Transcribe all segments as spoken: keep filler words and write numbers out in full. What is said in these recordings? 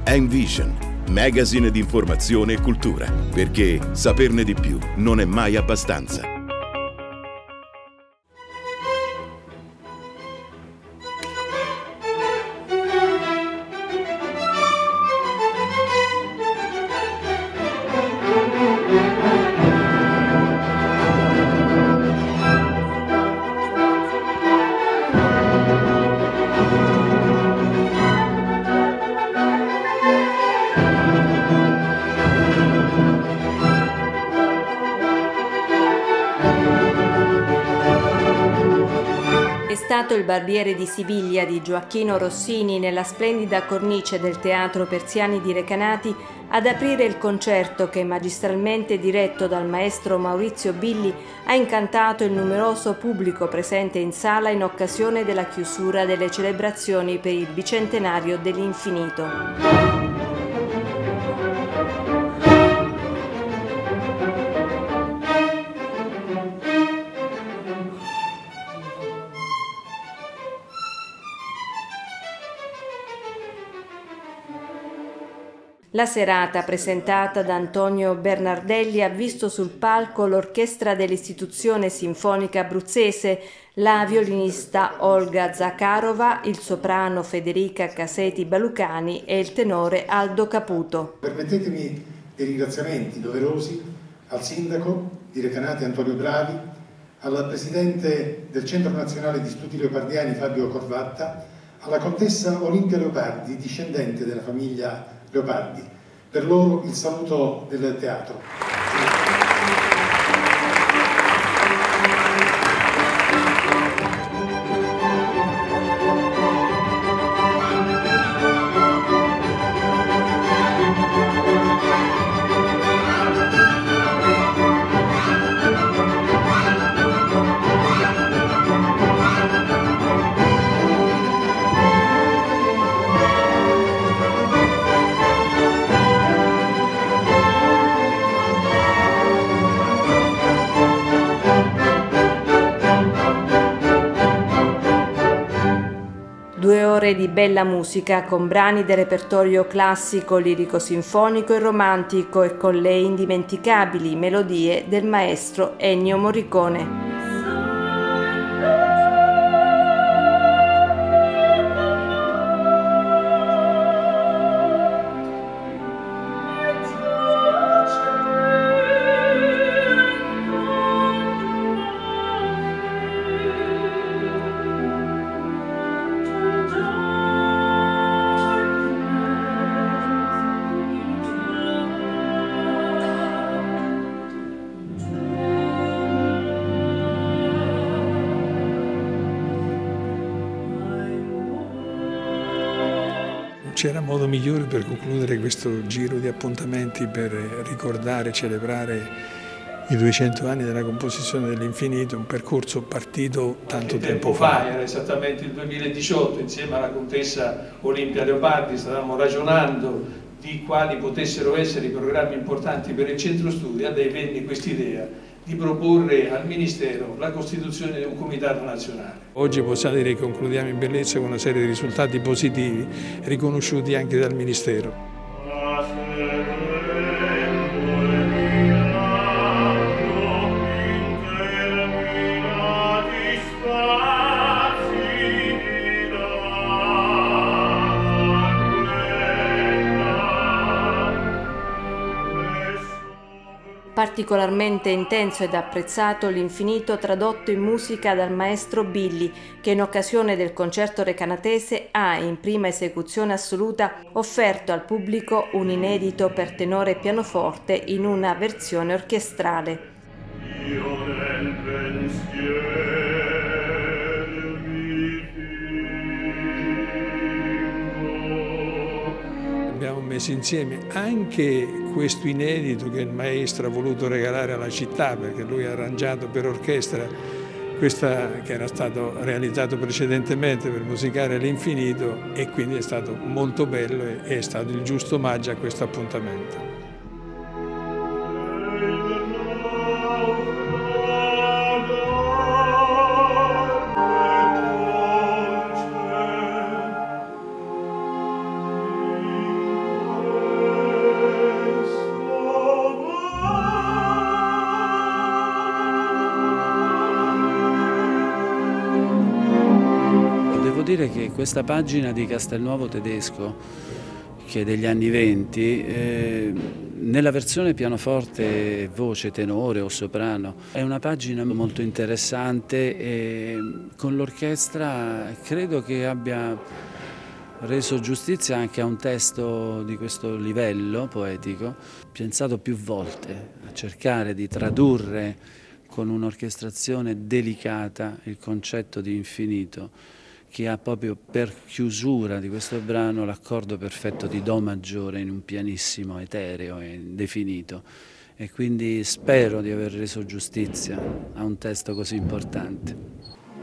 Envision, magazine di informazione e cultura, perché saperne di più non è mai abbastanza. È stato Il barbiere di Siviglia di Gioacchino Rossini nella splendida cornice del Teatro Persiani di Recanati ad aprire il concerto che, magistralmente diretto dal maestro Maurizio Billi, ha incantato il numeroso pubblico presente in sala in occasione della chiusura delle celebrazioni per il bicentenario dell'Infinito. La serata, presentata da Antonio Bernardelli, ha visto sul palco l'orchestra dell'Istituzione Sinfonica Abruzzese, la violinista Olga Zakharova, il soprano Federica Caseti Balucani e il tenore Aldo Caputo. Permettetemi dei ringraziamenti doverosi al sindaco di Recanati Antonio Bravi, al presidente del Centro Nazionale di Studi Leopardiani Fabio Corvatta, alla contessa Olimpia Leopardi, discendente della famiglia Leopardi. Per loro il saluto del teatro. Due ore di bella musica con brani del repertorio classico, lirico-sinfonico e romantico e con le indimenticabili melodie del maestro Ennio Morricone. C'era modo migliore per concludere questo giro di appuntamenti per ricordare e celebrare i duecento anni della composizione dell'Infinito, un percorso partito tanto tempo, tempo fa. fa. Era esattamente il duemiladiciotto, insieme alla contessa Olimpia Leopardi stavamo ragionando di quali potessero essere i programmi importanti per il centro studi. A lei venne quest'idea di proporre al Ministero la costituzione di un comitato nazionale. Oggi possiamo dire che concludiamo in bellezza con una serie di risultati positivi riconosciuti anche dal Ministero. Particolarmente intenso ed apprezzato l'Infinito tradotto in musica dal maestro Billi, che in occasione del concerto recanatese ha, in prima esecuzione assoluta, offerto al pubblico un inedito per tenore e pianoforte in una versione orchestrale. Io nel pensiero mi fingo. Abbiamo messo insieme anche questo inedito che il maestro ha voluto regalare alla città, perché lui ha arrangiato per orchestra questa che era stato realizzato precedentemente per musicare l'Infinito, e quindi è stato molto bello e è stato il giusto omaggio a questo appuntamento. dire che questa pagina di Castelnuovo Tedesco, che è degli anni venti, eh, nella versione pianoforte, voce, tenore o soprano, è una pagina molto interessante e con l'orchestra credo che abbia reso giustizia anche a un testo di questo livello poetico, pensato più volte a cercare di tradurre con un'orchestrazione delicata il concetto di infinito, che ha proprio per chiusura di questo brano l'accordo perfetto di Do maggiore in un pianissimo etereo e indefinito. E quindi spero di aver reso giustizia a un testo così importante.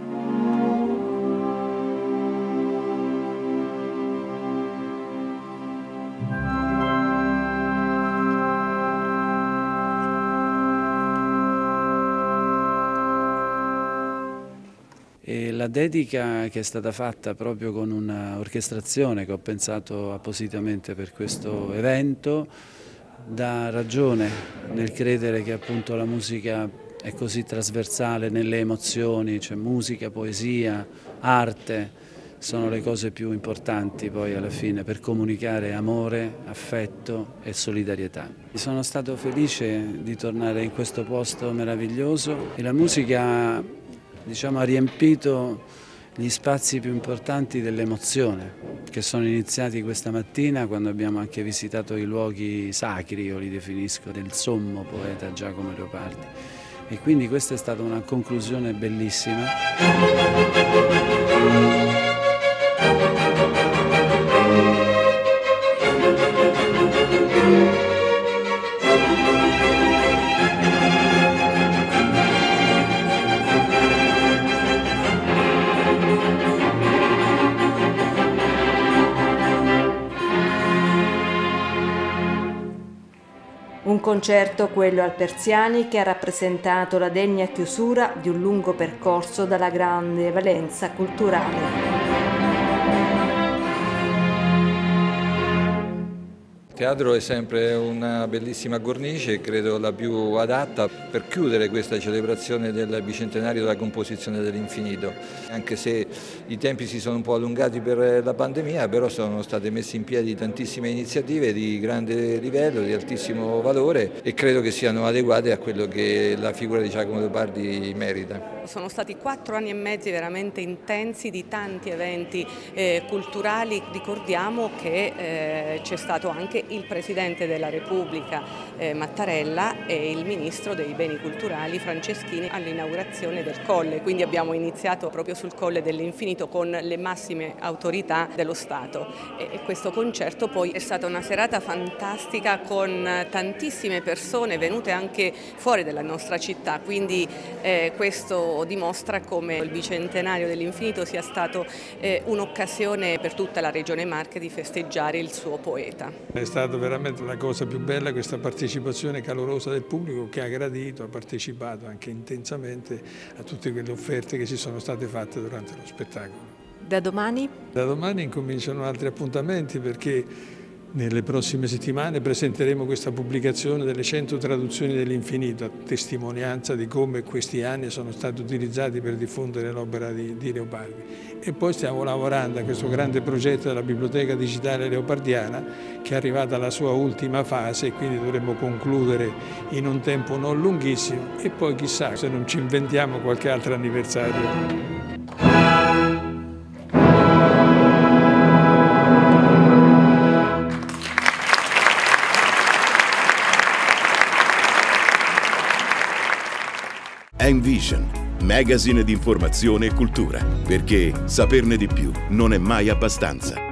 E la dedica, che è stata fatta proprio con un'orchestrazione che ho pensato appositamente per questo evento, dà ragione nel credere che appunto la musica è così trasversale nelle emozioni, cioè musica, poesia, arte, sono le cose più importanti poi alla fine per comunicare amore, affetto e solidarietà. Sono stato felice di tornare in questo posto meraviglioso e la musica, diciamo, ha riempito gli spazi più importanti dell'emozione, che sono iniziati questa mattina quando abbiamo anche visitato i luoghi sacri, io li definisco, del sommo poeta Giacomo Leopardi. E quindi questa è stata una conclusione bellissima. Un concerto, quello al Persiani, che ha rappresentato la degna chiusura di un lungo percorso dalla grande valenza culturale. Il teatro è sempre una bellissima cornice, credo la più adatta per chiudere questa celebrazione del bicentenario della composizione dell'infinito. Anche se i tempi si sono un po' allungati per la pandemia, però sono state messe in piedi tantissime iniziative di grande livello, di altissimo valore e credo che siano adeguate a quello che la figura di Giacomo Leopardi merita. Sono stati quattro anni e mezzi veramente intensi di tanti eventi eh, culturali. Ricordiamo che eh, c'è stato anche il Presidente della Repubblica eh, Mattarella e il Ministro dei Beni Culturali Franceschini all'inaugurazione del Colle, quindi abbiamo iniziato proprio sul Colle dell'Infinito con le massime autorità dello Stato e, e questo concerto poi è stata una serata fantastica con tantissime persone venute anche fuori dalla nostra città, quindi eh, questo dimostra come il bicentenario dell'Infinito sia stato eh, un'occasione per tutta la Regione Marche di festeggiare il suo poeta. È stata veramente la cosa più bella questa partecipazione calorosa del pubblico che ha gradito, ha partecipato anche intensamente a tutte quelle offerte che ci sono state fatte durante lo spettacolo. Da domani? Da domani incominciano altri appuntamenti perché nelle prossime settimane presenteremo questa pubblicazione delle cento traduzioni dell'Infinito, a testimonianza di come questi anni sono stati utilizzati per diffondere l'opera di, di Leopardi. E poi stiamo lavorando a questo grande progetto della Biblioteca Digitale Leopardiana che è arrivata alla sua ultima fase e quindi dovremo concludere in un tempo non lunghissimo e poi chissà se non ci inventiamo qualche altro anniversario. Envision, magazine di informazione e cultura, perché saperne di più non è mai abbastanza.